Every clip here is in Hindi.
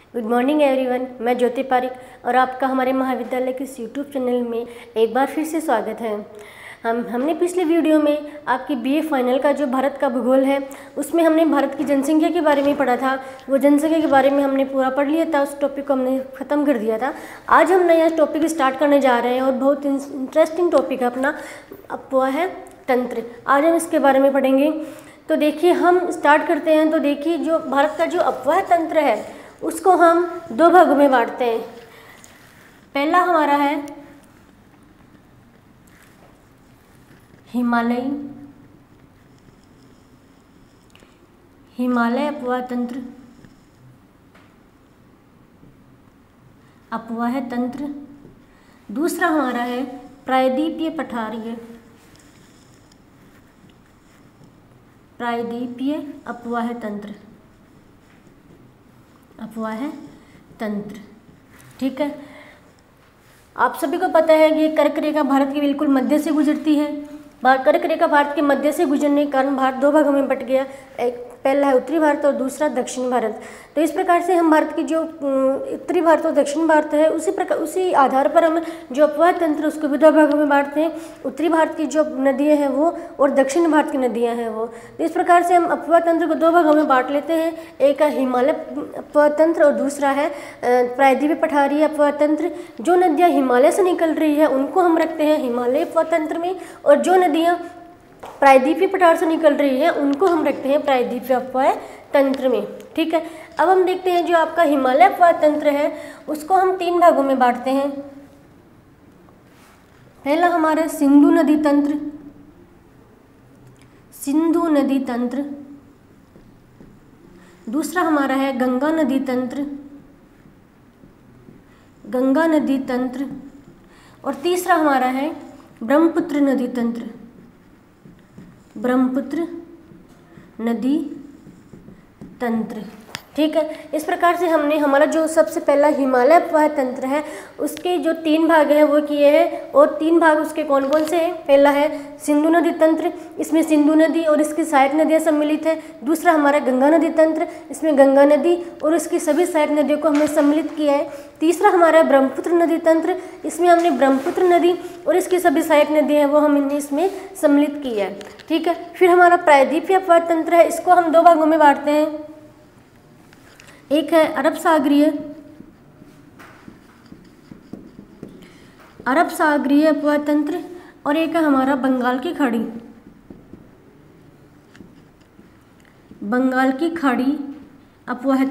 गुड मॉर्निंग एवरीवन, मैं ज्योति पारिक और आपका हमारे महाविद्यालय के इस यूट्यूब चैनल में एक बार फिर से स्वागत है। हमने पिछले वीडियो में आपकी बीए फाइनल का जो भारत का भूगोल है उसमें हमने भारत की जनसंख्या के बारे में पढ़ा था। वो जनसंख्या के बारे में हमने पूरा पढ़ लिया था, उस टॉपिक को हमने ख़त्म कर दिया था। आज हम नया टॉपिक स्टार्ट करने जा रहे हैं और बहुत इंटरेस्टिंग टॉपिक है अपना, वो है तंत्र। आज हम इसके बारे में पढ़ेंगे। तो देखिए हम स्टार्ट करते हैं। तो देखिए जो भारत का जो अपवाह तंत्र है उसको हम दो भागों में बांटते हैं। पहला हमारा है हिमालय अपवाह तंत्र। दूसरा हमारा है प्रायद्वीपीय अपवाह तंत्र। ठीक है, आप सभी को पता है कि कर्क रेखा भारत के बिल्कुल मध्य से गुजरती है। कर्क रेखा भारत के मध्य से गुजरने के कारण भारत दो भागों में बट गया, एक पहला है उत्तरी भारत और दूसरा दक्षिण भारत। तो इस प्रकार से हम भारत की जो उत्तरी भारत और दक्षिण भारत है उसी आधार पर हम जो अपवाह तंत्र उसको भी दो भागों में बांटते हैं। उत्तरी भारत की जो नदियाँ हैं वो और दक्षिण भारत की नदियाँ हैं वो। तो इस प्रकार से हम अपवाह तंत्र को दो भागों में बांट लेते हैं। एक है हिमालय अपवाह तंत्र और दूसरा है प्रायद्वीपीय पठारीय अपवाह तंत्र। जो नदियाँ हिमालय से निकल रही है उनको हम रखते हैं हिमालय अपवाह तंत्र में, और जो नदियाँ प्रायद्वीपीय पठार से निकल रही है उनको हम रखते हैं प्रायद्वीपीय अपवाह तंत्र में। ठीक है, अब हम देखते हैं जो आपका हिमालय अपवाह तंत्र है उसको हम तीन भागों में बांटते हैं। पहला हमारा सिंधु नदी तंत्र। दूसरा हमारा है गंगा नदी तंत्र और तीसरा हमारा है ब्रह्मपुत्र नदी तंत्र। ठीक है, इस प्रकार से हमने हमारा जो सबसे पहला हिमालय अपवाह तंत्र है उसके जो तीन भाग हैं वो किए हैं, और तीन भाग उसके कौन कौन से हैं। पहला है सिंधु नदी तंत्र, इसमें सिंधु नदी और इसकी सहायक नदियाँ सम्मिलित है। दूसरा हमारा गंगा नदी तंत्र, इसमें गंगा नदी और इसकी सभी सहायक नदियों को हमने सम्मिलित किया है। तीसरा हमारा ब्रह्मपुत्र नदी तंत्र, इसमें हमने ब्रह्मपुत्र नदी और इसकी सभी सहायक नदियाँ हैं वो हमने इसमें सम्मिलित किया है। ठीक है, फिर हमारा प्रायद्वीपीय अपवाह तंत्र है, इसको हम दो भागों में बांटते हैं। एक है अरब सागरीय अपवाह तंत्र और एक है हमारा बंगाल की खाड़ी अपवाह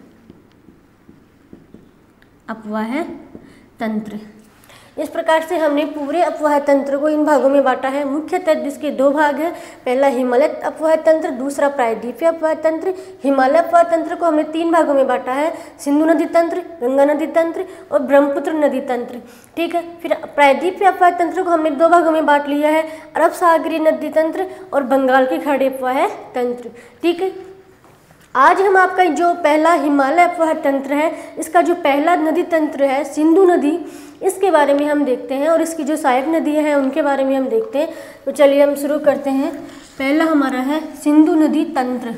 तंत्र। इस प्रकार से हमने पूरे अपवाह तंत्र को इन भागों में बांटा है। मुख्यतः इसके दो भाग हैं, पहला हिमालय अपवाह तंत्र, दूसरा प्रायद्वीपीय अपवाह तंत्र। हिमालय अपवाह तंत्र को हमने तीन भागों में बांटा है, सिंधु नदी तंत्र, गंगा नदी तंत्र और ब्रह्मपुत्र नदी तंत्र। ठीक है, फिर प्रायद्वीपीय अपवाह तंत्र को हमने दो भागों में बांट लिया है, अरब सागरीय नदी तंत्र और बंगाल की खाड़ी अपवाह तंत्र। ठीक है, आज हम आपका जो पहला हिमालय अपवाह तंत्र है इसका जो पहला नदी तंत्र है सिंधु नदी, इसके बारे में हम देखते हैं और इसकी जो सहायक नदियाँ हैं उनके बारे में हम देखते हैं। तो चलिए हम शुरू करते हैं। पहला हमारा है सिंधु नदी तंत्र।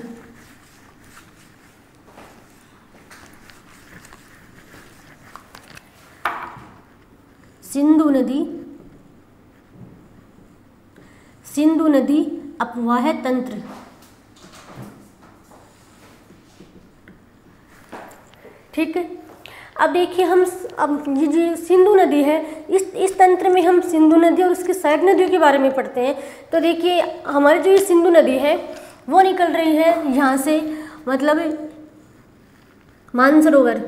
सिंधु नदी अपवाह तंत्र। ठीक है, अब देखिए अब ये जो सिंधु नदी है इस तंत्र में हम सिंधु नदी और उसकी सहायक नदियों के बारे में पढ़ते हैं। तो देखिए हमारी जो ये सिंधु नदी है वो निकल रही है यहाँ से, मतलब मानसरोवर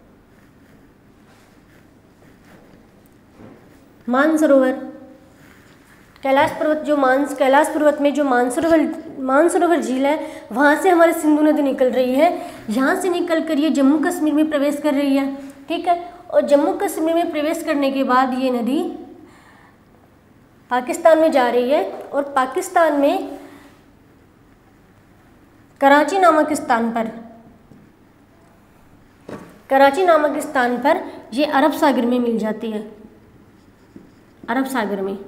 कैलाश पर्वत में जो मानसरोवर झील है वहाँ से हमारी सिंधु नदी निकल रही है। यहाँ से निकल कर ये जम्मू कश्मीर में प्रवेश कर रही है। ठीक है, और जम्मू कश्मीर में प्रवेश करने के बाद ये नदी पाकिस्तान में जा रही है, और पाकिस्तान में कराची नामक स्थान पर ये अरब सागर में मिल जाती है, अरब सागर में।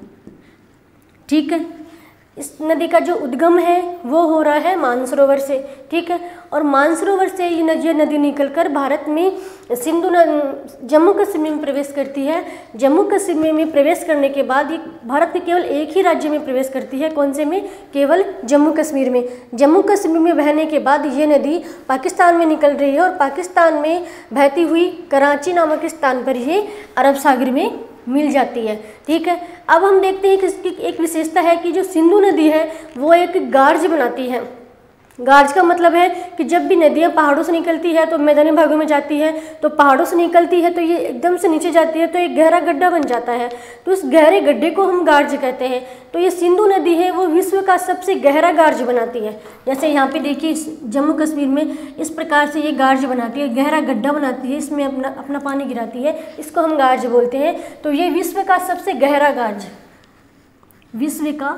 ठीक है, इस नदी का जो उद्गम है वो हो रहा है मानसरोवर से। ठीक है, और मानसरोवर से ये नदी निकलकर भारत में जम्मू कश्मीर में प्रवेश करती है। जम्मू कश्मीर में प्रवेश करने के बाद ये भारत के केवल एक ही राज्य में प्रवेश करती है। कौन से में? केवल जम्मू कश्मीर में। जम्मू कश्मीर में बहने के बाद ये नदी पाकिस्तान में निकल रही है और पाकिस्तान में बहती हुई कराची नामक स्थान पर ये अरब सागर में मिल जाती है। ठीक है, अब हम देखते हैं कि इसकी एक विशेषता है कि जो सिंधु नदी है वो एक गार्ज बनाती है। गार्ज का मतलब है कि जब भी नदियाँ पहाड़ों से निकलती है तो मैदानी भागों में जाती है, तो पहाड़ों से निकलती है तो ये एकदम से नीचे जाती है तो एक गहरा गड्ढा बन जाता है, तो उस गहरे गड्ढे को हम गार्ज कहते हैं। तो ये सिंधु नदी है वो विश्व का सबसे गहरा गार्ज बनाती है। जैसे यहाँ पे देखिए जम्मू कश्मीर में इस प्रकार से ये गार्ज बनाती है, गहरा गड्ढा बनाती है, इसमें अपना पानी गिराती है, इसको हम गार्ज बोलते हैं। तो ये विश्व का सबसे गहरा गार्ज, विश्व का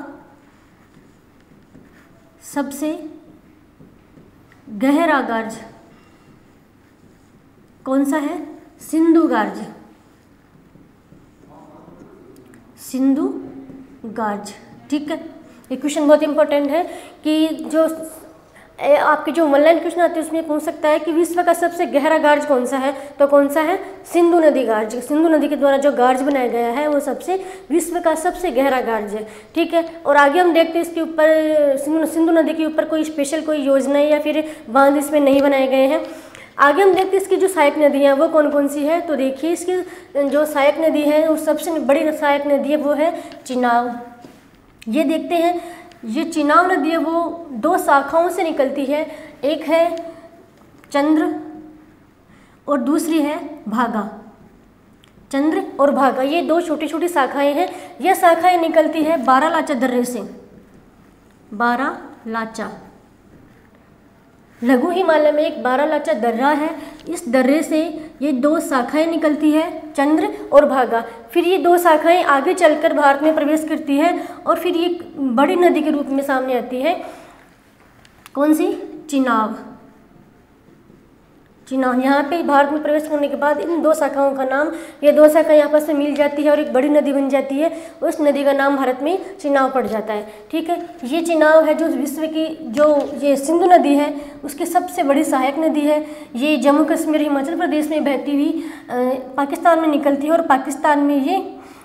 सबसे गहरा गार्ज कौन सा है? सिंधु गार्ज, सिंधु गार्ज। ठीक है, ये क्वेश्चन बहुत इंपॉर्टेंट है कि जो आपके जो ऑनलाइन क्वेश्चन आते हैं उसमें पूछ सकता है कि विश्व का सबसे गहरा गार्ज कौन सा है, तो कौन सा है? सिंधु नदी गार्ज। सिंधु नदी के द्वारा जो गार्ज बनाया गया है वो विश्व का सबसे गहरा गार्ज है। ठीक है, और आगे हम देखते हैं इसके ऊपर सिंधु नदी के ऊपर कोई स्पेशल कोई योजनाएं या फिर बांध इसमें नहीं बनाए गए हैं। आगे हम देखते हैं इसकी जो सहायक नदी है वो कौन कौन सी है। तो देखिए इसकी जो सहायक नदी है वो सबसे बड़ी सहायक नदी है वो है चिनाब। ये देखते हैं, ये चिनाब नदी है वो दो शाखाओं से निकलती है, एक है चंद्र और दूसरी है भागा। चंद्र और भागा ये दो छोटी छोटी शाखाएं हैं। ये शाखाएं निकलती है बारालाचा दर्रे से। बारालाचा लघु हिमालय में एक बारालाचा दर्रा है, इस दर्रे से ये दो शाखाएं निकलती है, चंद्र और भागा। फिर ये दो शाखाएं आगे चलकर भारत में प्रवेश करती है और फिर ये बड़ी नदी के रूप में सामने आती है। कौन सी? चिनाब। चिनाब यहाँ पे भारत में प्रवेश करने के बाद इन दो शाखाओं का नाम, ये दो शाखाएं आपस में मिल जाती है और एक बड़ी नदी बन जाती है, उस नदी का नाम भारत में चिनाब पड़ जाता है। ठीक है, ये चिनाब है जो विश्व की जो ये सिंधु नदी है उसकी सबसे बड़ी सहायक नदी है। ये जम्मू कश्मीर हिमाचल प्रदेश में बहती हुई पाकिस्तान में निकलती है और पाकिस्तान में ये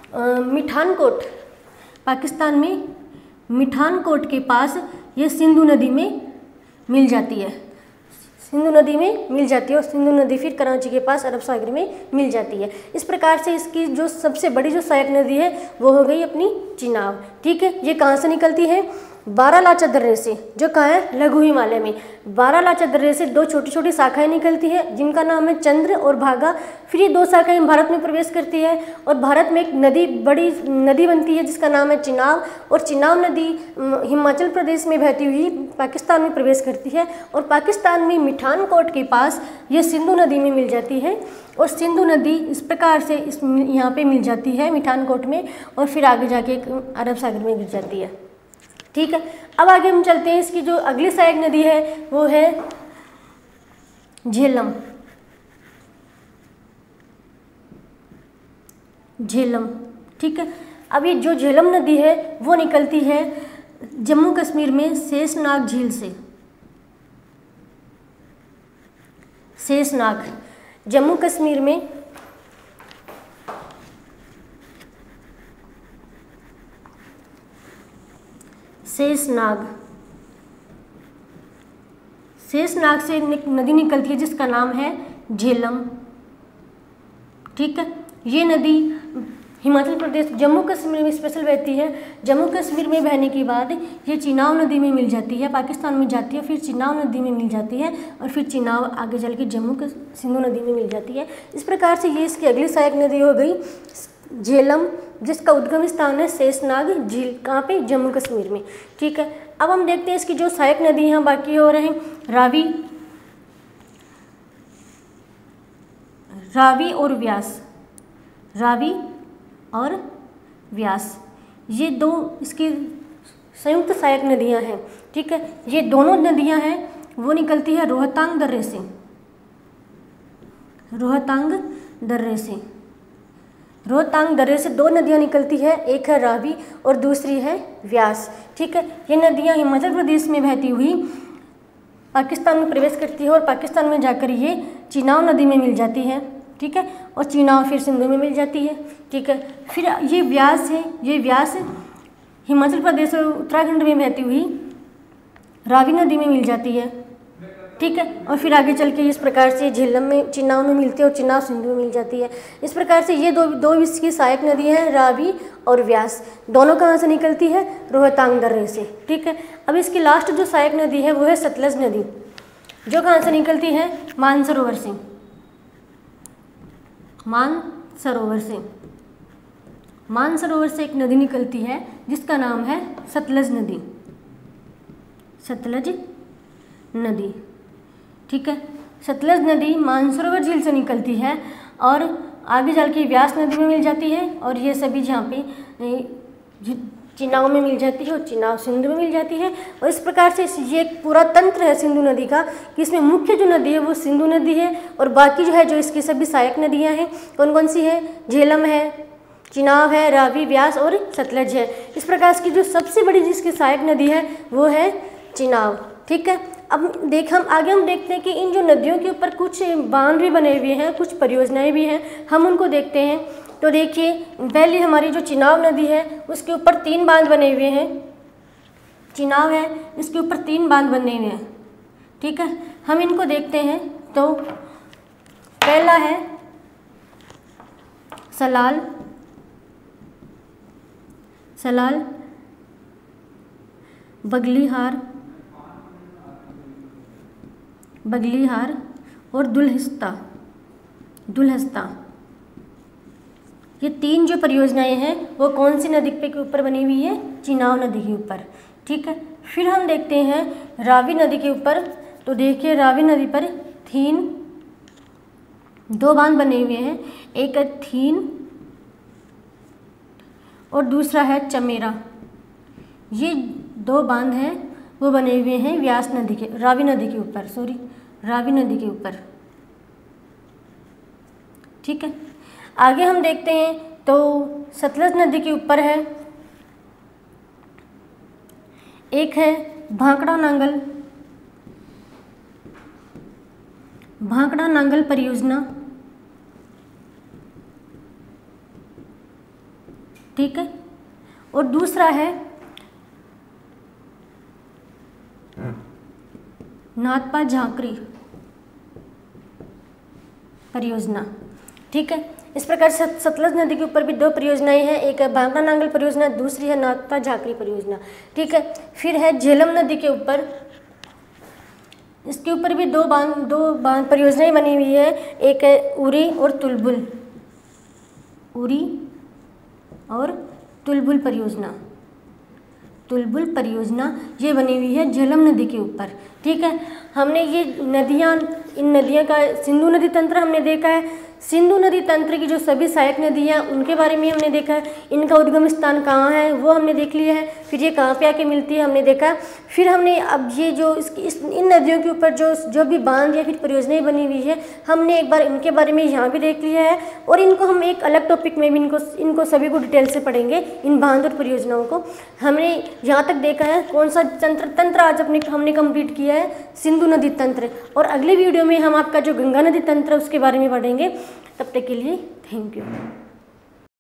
पाकिस्तान में मिठानकोट के पास ये सिंधु नदी में मिल जाती है। सिंधु नदी में मिल जाती है और सिंधु नदी फिर कराची के पास अरब सागर में मिल जाती है। इस प्रकार से इसकी जो सबसे बड़ी जो सहायक नदी है वो हो गई अपनी चिनाब। ठीक है, ये कहाँ से निकलती है? बारालाचा दर्रे से, जो कहाँ है? लघु हिमालय में। बारालाचा दर्रे से दो छोटी छोटी शाखाएं निकलती है जिनका नाम है चंद्र और भागा। फिर ये दो शाखाएं भारत में प्रवेश करती है और भारत में एक बड़ी नदी बनती है जिसका नाम है चिनाब, और चिनाब नदी हिमाचल प्रदेश में बहती हुई पाकिस्तान में प्रवेश करती है और पाकिस्तान में मिठानकोट के पास ये सिंधु नदी में मिल जाती है। और सिंधु नदी इस प्रकार से यहाँ पे मिल जाती है मिठानकोट में और फिर आगे जाके अरब सागर में गिर जाती है। ठीक है, अब आगे हम चलते हैं। इसकी जो अगली सहायक नदी है वो है झेलम। झेलम, ठीक है। अब ये जो झेलम नदी है वो निकलती है जम्मू कश्मीर में शेषनाग झील से। शेषनाग जम्मू कश्मीर में शेषनाग से नदी निकलती है जिसका नाम है झेलम। ठीक है, ये नदी हिमाचल प्रदेश जम्मू कश्मीर में स्पेशल बहती है। जम्मू कश्मीर में बहने के बाद ये चिनाब नदी में मिल जाती है, पाकिस्तान में जाती है, फिर चिनाब नदी में मिल जाती है और फिर चिनाब आगे चल के सिंधु नदी में मिल जाती है। इस प्रकार से ये इसकी अगली सहायक नदी हो गई झेलम, जिसका उद्गम स्थान है शेषनाग झील। कहाँ पे? जम्मू कश्मीर में। ठीक है, अब हम देखते हैं इसकी जो सहायक नदी यहाँ बाकी हो रहे हैं रावी और व्यास। रावी और व्यास ये दो इसकी संयुक्त सहायक नदियाँ हैं। ठीक है, ये दोनों नदियाँ हैं वो निकलती है रोहतांग दर्रे से। रोहतांग दर्रे से दो नदियाँ निकलती है, एक है रावी और दूसरी है व्यास। ठीक है, ये नदियाँ हिमाचल प्रदेश में बहती हुई पाकिस्तान में प्रवेश करती है और पाकिस्तान में जाकर ये चिनाब नदी में मिल जाती है, ठीक है, और चिनाब फिर सिंधु में मिल जाती है, ठीक है। फिर ये व्यास है, ये व्यास हिमाचल प्रदेश और उत्तराखंड में बहती हुई रावी नदी में मिल जाती है, ठीक है, और फिर आगे चल के इस प्रकार से झेलम में चिनाब में मिलती है और चिनाब सिंधु में मिल जाती है। इस प्रकार से ये दो इसकी सहायक नदी हैं, रावी और व्यास। दोनों कहाँ से निकलती है? रोहतांग दर्रे से, ठीक है। अब इसकी लास्ट जो सहायक नदी है वो है सतलज नदी, जो कहाँ से निकलती है? मानसरोवर से, मानसरोवर से। मानसरोवर से एक नदी निकलती है जिसका नाम है सतलज नदी, सतलज नदी, ठीक है। सतलज नदी मानसरोवर झील से निकलती है और आगे चल के व्यास नदी में मिल जाती है और ये सभी जहाँ पे चिनाब में मिल जाती है और चिनाब सिंधु में मिल जाती है। और इस प्रकार से ये एक पूरा तंत्र है सिंधु नदी का कि इसमें मुख्य जो नदी है वो सिंधु नदी है और बाकी जो है जो इसकी सभी सहायक नदियाँ हैं कौन कौन सी है? झेलम है, चिनाब है, रावी, व्यास और सतलज है। इस प्रकार की जो सबसे बड़ी जिसकी सहायक नदी है वो है चिनाब, ठीक है। अब हम आगे देखते हैं कि इन जो नदियों के ऊपर कुछ बांध भी बने हुए हैं, कुछ परियोजनाएं भी हैं, हम उनको देखते हैं। तो देखिए पहले हमारी जो चिनाब नदी है उसके ऊपर 3 बांध बने हुए हैं। चिनाब है, इसके ऊपर 3 बांध बने हुए हैं, ठीक है। हम इनको देखते हैं। तो पहला है सलाल, सलाल, बगलीहार, बगलीहार और दुल्हिस्ता, दुल्हस्ता। ये 3 जो परियोजनाएं हैं वो कौन सी नदी के ऊपर बनी हुई है? चिनाब नदी के ऊपर, ठीक है। फिर हम देखते हैं रावी नदी के ऊपर। तो देखिए रावी नदी पर 2 बांध बने हुए हैं, एक है थीन और दूसरा है चमेरा। ये 2 बांध हैं वो बने हुए हैं व्यास नदी के, रावी नदी के ऊपर, रावी नदी के ऊपर, ठीक है। आगे हम देखते हैं तो सतलज नदी के ऊपर है, एक है भांकड़ा नांगल, भांकड़ा नांगल परियोजना, ठीक है, और दूसरा है नाथपा झांकरी परियोजना, ठीक है। इस प्रकार से सतलज नदी के ऊपर भी 2 परियोजनाएं हैं, एक है भांकड़ा नांगल परियोजना, दूसरी है नाथपा झांकरी परियोजना, ठीक है। फिर है झेलम नदी के ऊपर, इसके ऊपर भी 2 बांध परियोजनाएं बनी हुई है, एक है उरी और तुलबुल, उरी और तुलबुल परियोजना, तुलबुल परियोजना ये बनी हुई है झेलम नदी के ऊपर, ठीक है। हमने ये नदियाँ, इन नदियों का सिंधु नदी तंत्र हमने देखा है। सिंधु नदी तंत्र की जो सभी सहायक नदियाँ उनके बारे में हमने देखा है, इनका उद्गम स्थान कहाँ है वो हमने देख लिया है, फिर ये कहाँ पे आके मिलती है हमने देखा। फिर हमने अब ये जो इन नदियों के ऊपर जो भी बांध या फिर परियोजनाएं बनी हुई है हमने एक बार इनके बारे में यहाँ भी देख लिया है और इनको हम एक अलग टॉपिक में भी इनको सभी को डिटेल से पढ़ेंगे। इन बांध और परियोजनाओं को हमने यहाँ तक देखा है। कौन सा तंत्र आज हमने कंप्लीट किया है? सिंधु नदी तंत्र। और अगले वीडियो में हम आपका जो गंगा नदी तंत्र है उसके बारे में पढ़ेंगे। तब तक के लिए थैंक यू।